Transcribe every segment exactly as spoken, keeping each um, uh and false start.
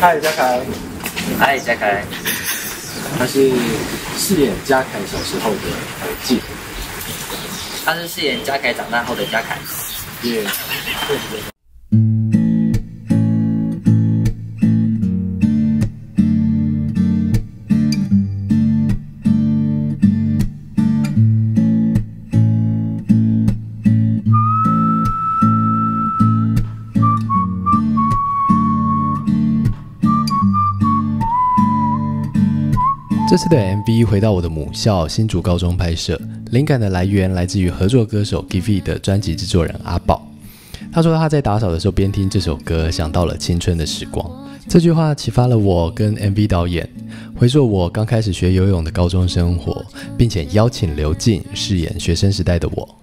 嗨，嘉凯。 嗨，嘉凯。 他是饰演嘉凯小时候的何静。 他是饰演嘉凯长大后的嘉凯。 耶。 这次的 M V 回到我的母校新竹高中拍摄，灵感的来源来自于合作歌手 Givi 的专辑制作人阿宝。他说他在打扫的时候边听这首歌，想到了青春的时光。这句话启发了我跟 M V 导演回溯我刚开始学游泳的高中生活，并且邀请刘静饰演学生时代的我。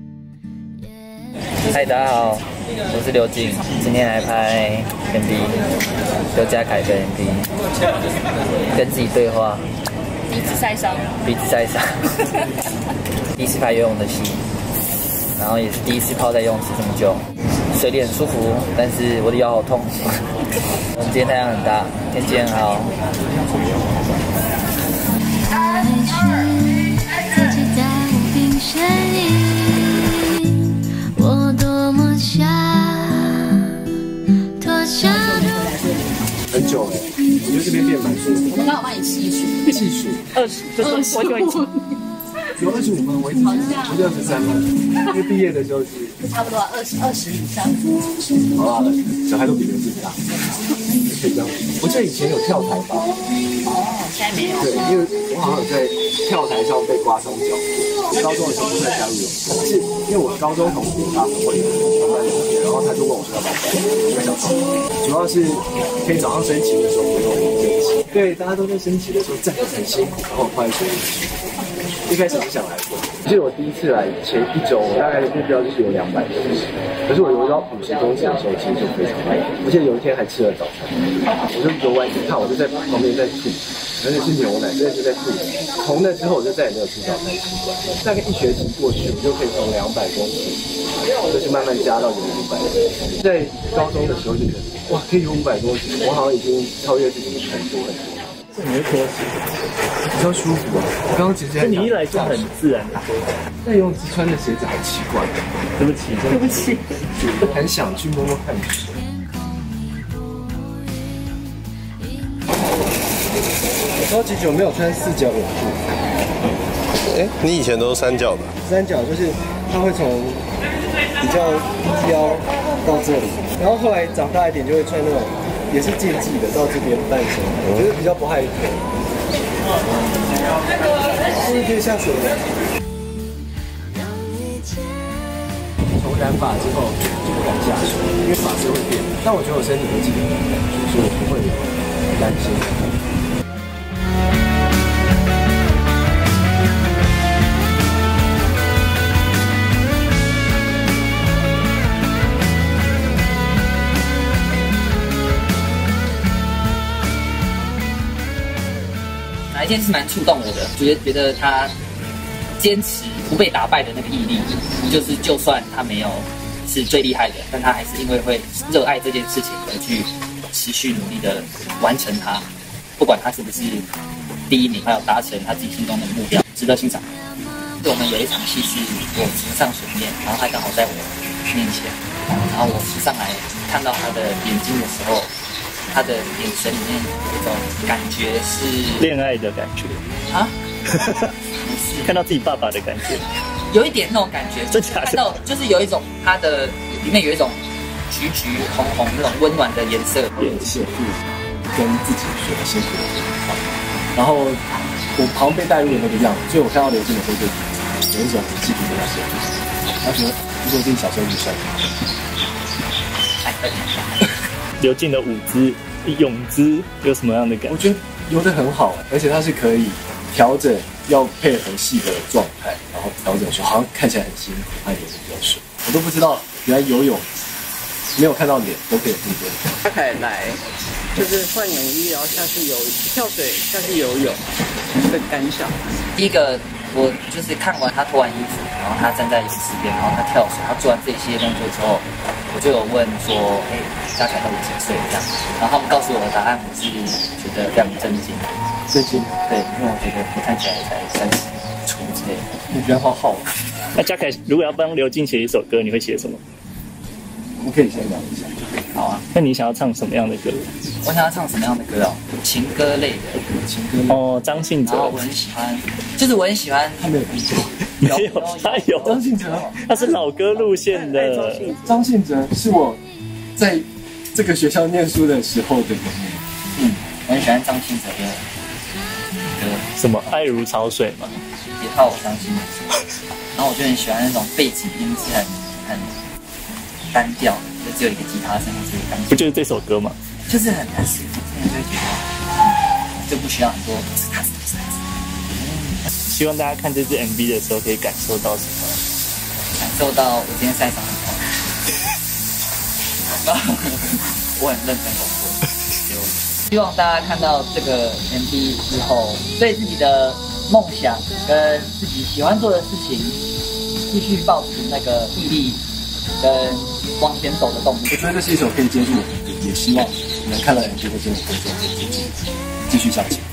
嗨，大家好，我是刘静，今天来拍 M V， 刘嘉凯的 M V， 跟自己对话。 鼻子晒伤， 鼻子晒伤。第一次拍游泳的戏，然后也是第一次泡在游泳池这么久，水里很舒服，但是我的腰好痛。我们今天太阳很大，天气很好。 很久了，我觉得这边变蛮舒服。 我们刚好帮你细数， 细数二十，就是我有一集有二十五分，我一直我是二十三分，因为毕业的时候是差不多二十二十以上。 好啦，小孩都比刘静大，可以这样。我记得以前有跳台吧？ 哦，现在没有。 对，因为我好像有在跳台上被刮伤脚。高中的时候不太加入泳池，是因为我高中同学他们会有同班同学，然后他就问我说要不要报，因为想报。主要是可以早上升旗的时候不用升旗，对，大家都在升旗的时候站得很辛苦，然后后来就一开始不想来过。我记得我第一次来前一周，我大概的目标就是有两百公尺，可是我游到五十公尺的时候，其实就非常累。而且有一天还吃了早餐，我就游完一看，我就在旁边在吐，而且是牛奶，真的是在吐。从那之后我就再也没有吃早餐习惯。大概一学期过去，我就可以从两百公尺，就是慢慢加到游五百。在高中的时候就觉得，哇，可以游五百公尺，我好像已经超越自己很多很多。这你会脱鞋，比较舒服啊。我刚刚其实你一来就很自然的脱鞋，但游泳池穿的鞋子好奇怪。对不起，对不起，很想去摸摸看水。我超级久没有穿四脚泳裤。 哎，你以前都是三角的？ 三角就是它会从比较低腰到这里，然后后来长大一点就会穿那种也是竞技的到这边半身，我觉得比较不害腿。是不是可以下水了？从染发之后就不敢下水，因为发色会变。但我觉得我身体会记得那种感觉，所以我不会担心。 哪一件事蛮触动我的？觉得觉得他坚持不被打败的那个毅力，就是就算他没有是最厉害的，但他还是因为会热爱这件事情而去持续努力的完成它，不管他是不是第一名，还有达成他自己心中的目标，值得欣赏。我们有一场戏是我浮上水面，然后他刚好在我面前，然后我浮上来看到他的眼睛的时候。他的眼神里面有一种感觉是恋爱的感觉啊，不是看到自己爸爸的感觉， 有一点那种感觉， 真假的？ 看到就是有一种他的里面有一种橘橘红红那种温暖的颜色。 演戏是跟自己学的辛苦的地方，然后我好像被带入了那个样子，所以我看到刘静的时候就有一种鸡皮疙瘩，而且如果自己小时候就帅。 哎， 刘静的舞姿、泳姿有什么样的感觉？ 我觉得游得很好，而且它是可以调整要配合戏的状态，然后调整说好像看起来很辛苦，它游得比较顺。我都不知道原来游泳没有看到脸都可以这么多。 嘉凯来就是换泳衣，然后下去游跳水，下去游泳的感想。 第一个，我就是看完他脱完衣服，然后他站在泳池边，然后他跳水，他做完这些动作之后， 我就有问说，哎、欸，嘉凯到底几岁这样？然后他们告诉我的答案，我是觉得非常震惊。 震惊？ 对，因为我觉得我看起来才三十出之类的。 你觉得好好？ 那嘉凯如果要帮刘静写一首歌，你会写什么？ 我可以先聊一下。 好啊。 那你想要唱什么样的歌？ 我想要唱什么样的歌哦？情歌类的。 情歌类。 哦，张信哲。 然后我很喜欢，就是我很喜欢。 他没有听过。 没有，他有。 张信哲， 他是老歌路线的。 张信哲是我在这个学校念书的时候的人。 嗯，我很喜欢张信哲的歌。 什么？爱如潮水吗？ 别怕我伤心。然后我就很喜欢那种背景音是很很单调的，就只有一个吉他声或者一个钢琴。 不就是这首歌吗？ 就是很很舒服，所以就会觉得就不需要很多。 希望大家看这支 M V 的时候可以感受到什么？ 感受到我今天晒伤很痛，我很认真工作。希望大家看到这个 M V 之后，对自己的梦想跟自己喜欢做的事情，继续保持那个毅力跟往前走的动力。 我觉得这是一首可以接住我们的，也希望你们看到 M V 会真的会做继续继续向前。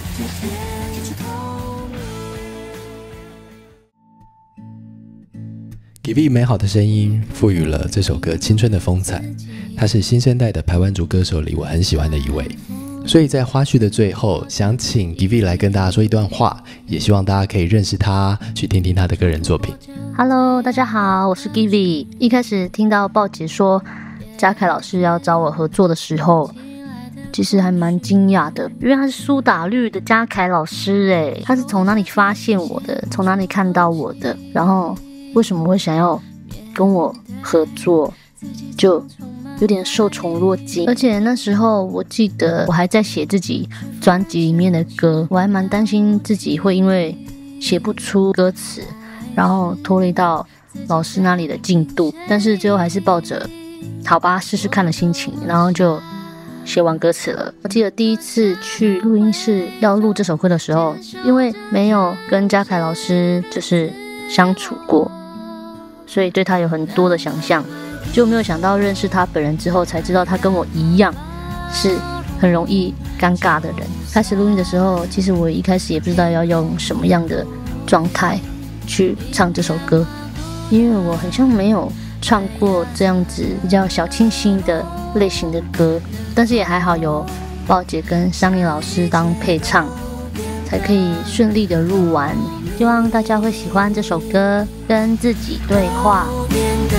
Givi 美好的声音赋予了这首歌青春的风采，他是新生代的排湾族歌手里我很喜欢的一位。所以在花絮的最后，想请 Givi 来跟大家说一段话，也希望大家可以认识他，去听听他的个人作品。 Hello， 大家好，我是 Givi。一开始听到鲍姐说嘉凯老师要找我合作的时候，其实还蛮惊讶的，因为他是苏打绿的嘉凯老师，哎，他是从哪里发现我的？从哪里看到我的？然后为什么会想要跟我合作？就有点受宠若惊。而且那时候我记得我还在写自己专辑里面的歌，我还蛮担心自己会因为写不出歌词，然后拖累到老师那里的进度。但是最后还是抱着好吧试试看的心情，然后就写完歌词了。我记得第一次去录音室要录这首歌的时候，因为没有跟嘉凯老师就是相处过，所以对他有很多的想象，就没有想到认识他本人之后才知道他跟我一样是很容易尴尬的人。开始录音的时候，其实我一开始也不知道要用什么样的状态去唱这首歌，因为我好像没有唱过这样子比较小清新的类型的歌，但是也还好有鲍姐跟桑尼老师当配唱，才可以顺利的录完。希望大家会喜欢这首歌，跟自己对话。